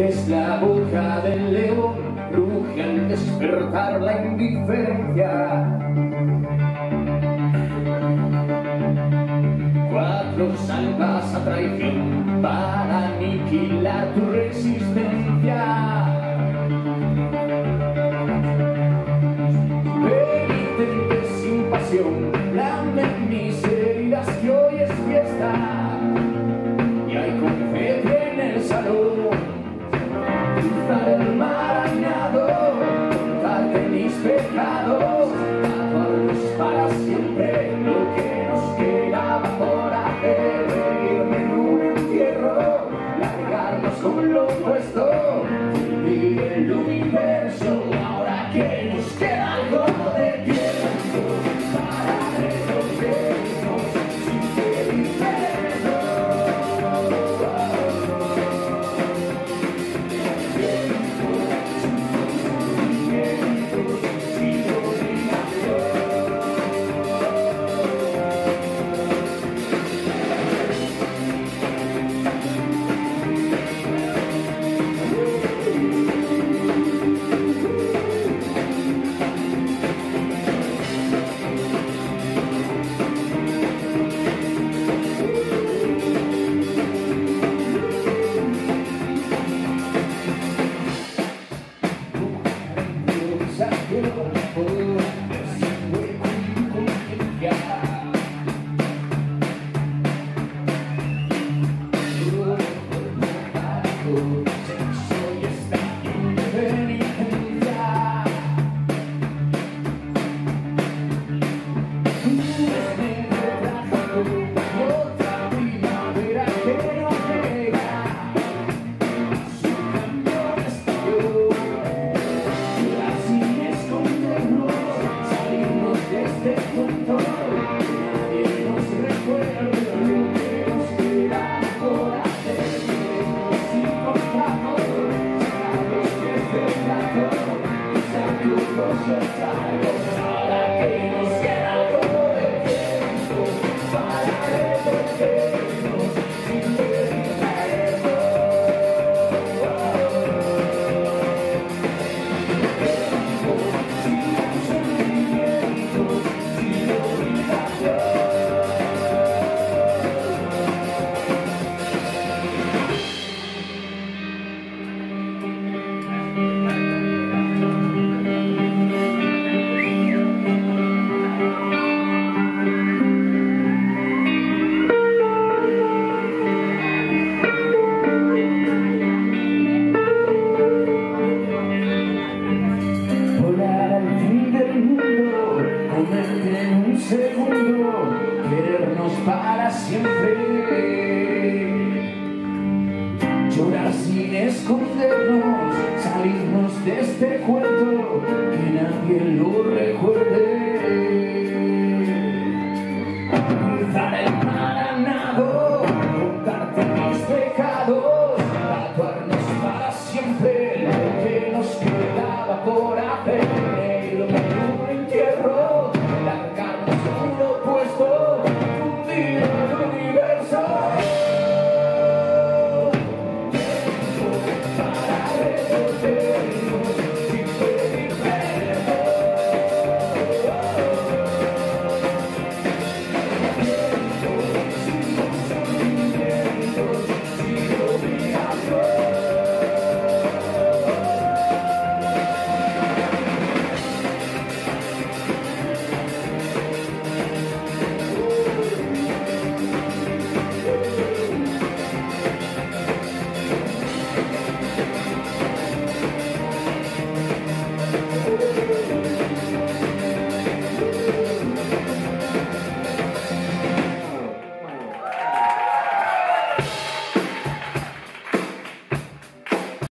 Es la boca del león, ruge al despertar la indiferencia. Cuatro salvas a traición para aniquilar tu resistencia. Penitentes sin pasión, lamen mis heridas que hoy es fiesta. Y hay confeti en el salón. Cruzar el mar añado, contarte mis pecados, tatuarnos para siempre lo que nos quedaba por hacer, reírme en un entierro, largarnos con lo opuesto, vivir el universo, ahora que nos queda algo de tiempo para resolvernos sin pedir perdón. Querernos para siempre, llorar sin escondernos, salirnos de este cuento, que nadie lo recuerde. Cruzar el mar a nado, contarte mis pecados, tatuarnos para siempre lo que nos quedaba por hacer, reírme en un entierro, largarnos con lo opuesto, fundir el universo. Tiempo para resolvernos sin pedir perdón. Tiempo sin sufrimientos, sin obligación.